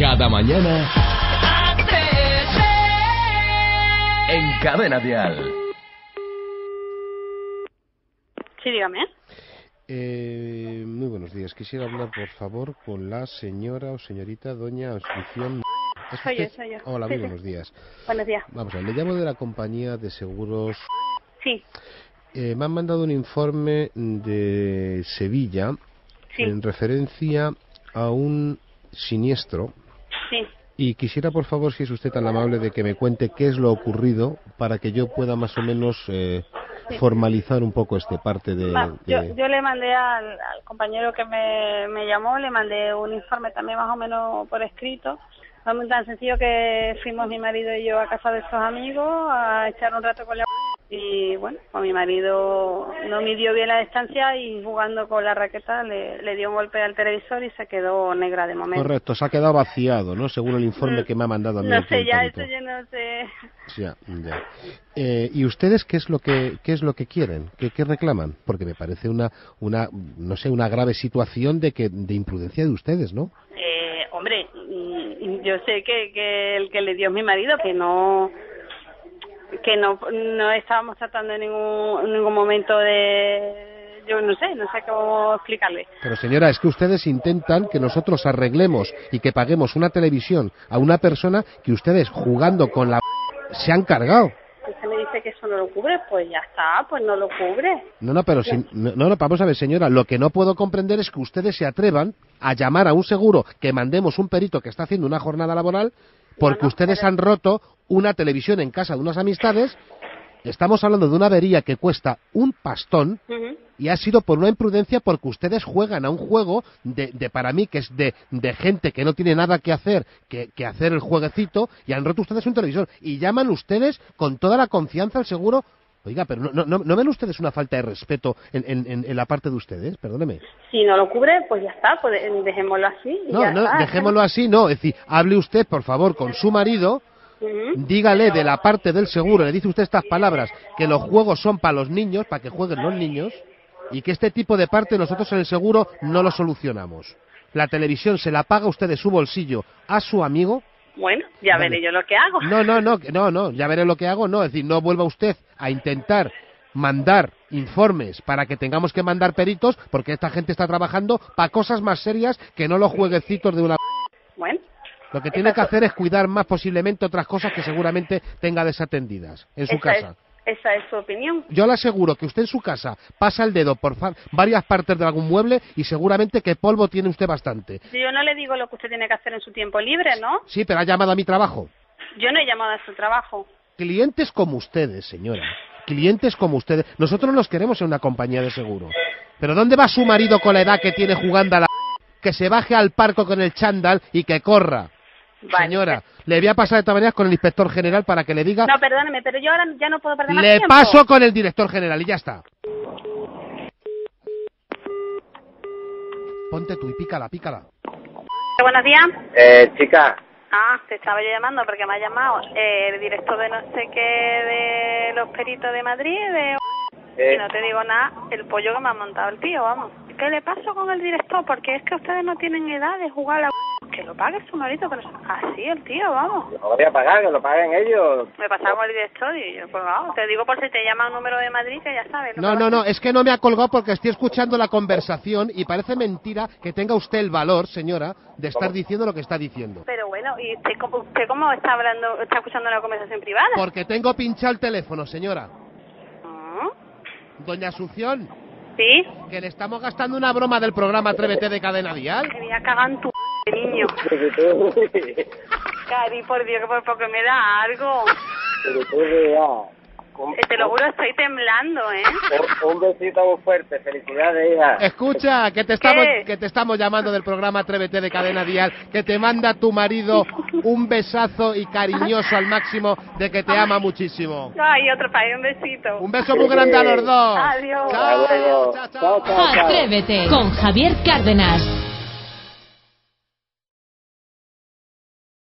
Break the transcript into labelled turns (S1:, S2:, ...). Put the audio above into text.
S1: Cada mañana en Cadena Dial.
S2: Sí, dígame.
S3: Muy buenos días. Quisiera hablar, por favor, con la señora o señorita doña Asunción.
S2: Soy yo.
S3: Hola,
S2: Sí,
S3: muy
S2: sí.
S3: buenos días.
S2: Buenos días.
S3: Vamos a ver, le llamo de la compañía de seguros.
S2: Sí.
S3: Me han mandado un informe de Sevilla en referencia a un siniestro.
S2: Sí.
S3: Y quisiera, por favor, si es usted tan amable, de que me cuente qué es lo ocurrido para que yo pueda más o menos formalizar un poco este parte de...
S2: Yo le mandé al compañero que me llamó, le mandé un informe también más o menos por escrito. Fue muy tan sencillo que fuimos mi marido y yo a casa de estos amigos a echar un rato con la... Y bueno, pues mi marido no midió bien la distancia y jugando con la raqueta le dio un golpe al televisor y se quedó negra de momento.
S3: Correcto, se ha quedado vaciado, ¿no? Según el informe que me ha mandado a mí.
S2: No sé, ya eso yo no sé.
S3: Ya. ¿Y ustedes qué es lo que quieren? ¿Qué reclaman? Porque me parece una grave situación de imprudencia de ustedes, ¿no?
S2: Hombre, yo sé que el que le dio es mi marido, que no estábamos tratando en ningún momento de... Yo no sé cómo explicarle.
S3: Pero señora, es que ustedes intentan que nosotros arreglemos y que paguemos una televisión a una persona que ustedes jugando con la... se han cargado.
S2: Usted me dice que eso no lo cubre, pues ya está, pues no lo cubre.
S3: No, vamos a ver, señora, lo que no puedo comprender es que ustedes se atrevan a llamar a un seguro que mandemos un perito que está haciendo una jornada laboral porque ustedes han roto una televisión en casa de unas amistades. Estamos hablando de una avería que cuesta un pastón y ha sido por una imprudencia porque ustedes juegan a un juego de para mí que es de gente que no tiene nada que hacer que hacer el jueguecito y han roto ustedes un televisor y llaman ustedes con toda la confianza al seguro. Oiga, pero ¿no ven ustedes una falta de respeto en la parte de ustedes? Perdóneme.
S2: Si no lo cubre, pues ya está, pues dejémoslo así.
S3: Dejémoslo así, no. Es decir, hable usted, por favor, con su marido. Dígale de la parte del seguro, le dice usted estas palabras, que los juegos son para los niños, para que jueguen los niños, y que este tipo de parte nosotros en el seguro no lo solucionamos. La televisión se la paga usted de su bolsillo a su amigo.
S2: Bueno, ya veré yo lo que hago.
S3: No, ya veré lo que hago, no. Es decir, no vuelva usted a intentar mandar informes para que tengamos que mandar peritos, porque esta gente está trabajando para cosas más serias que no los jueguecitos de una...
S2: Bueno.
S3: Lo que tiene que hacer es cuidar más posiblemente otras cosas que seguramente tenga desatendidas en su casa.
S2: Esa es su opinión.
S3: Yo le aseguro que usted en su casa pasa el dedo por varias partes de algún mueble y seguramente que polvo tiene usted bastante.
S2: Yo no le digo lo que usted tiene que hacer en su tiempo libre, ¿no?
S3: Sí, pero ha llamado a mi trabajo.
S2: Yo no he llamado a su trabajo.
S3: Clientes como ustedes, señora. Clientes como ustedes. Nosotros nos queremos en una compañía de seguro. Pero ¿dónde va su marido con la edad que tiene jugando a la... que se baje al parco con el chándal y que corra? Vale. Señora, le voy a pasar de todas maneras con el inspector general para que le diga...
S2: No, perdóneme, pero yo ahora ya no puedo perder más
S3: tiempo.
S2: Le
S3: paso con el director general y ya está. Ponte tú y pícala.
S2: Buenos días.
S4: Chica.
S2: Te estaba yo llamando porque me ha llamado el director de no sé qué de los peritos de Madrid y no te digo nada, el pollo que me ha montado el tío, vamos. ¿Qué le pasó con el director? Porque es que ustedes no tienen edad de jugar a la... Que lo pague su marido, pero así el tío, vamos.
S4: Lo voy a pagar, que lo paguen ellos.
S2: Me pasaba con el director y yo, pues vamos, te digo por si te llama un número de Madrid que ya sabes.
S3: No, es que no me ha colgado porque estoy escuchando la conversación y parece mentira que tenga usted el valor, señora, de estar diciendo lo que está diciendo.
S2: Pero bueno, ¿y usted cómo está hablando, está escuchando una conversación privada?
S3: Porque tengo pinchado el teléfono, señora. Doña Asunción.
S2: ¿Sí?
S3: Que le estamos gastando una broma del programa Atrévete de Cadena Dial.
S2: Me voy a cagar en tu niño. Cari, por Dios, que por poco me da algo. Te lo juro, estoy temblando, ¿eh?
S4: Un besito muy fuerte, felicidades, hija.
S3: Escucha, que te estamos llamando del programa Atrévete de Cadena Dial, que te manda tu marido un besazo y cariñoso al máximo de que te ama muchísimo.
S2: Ay, otro país, un besito.
S3: Un beso muy grande a los dos.
S2: Adiós.
S3: Chao.
S1: Atrévete con Javier Cárdenas.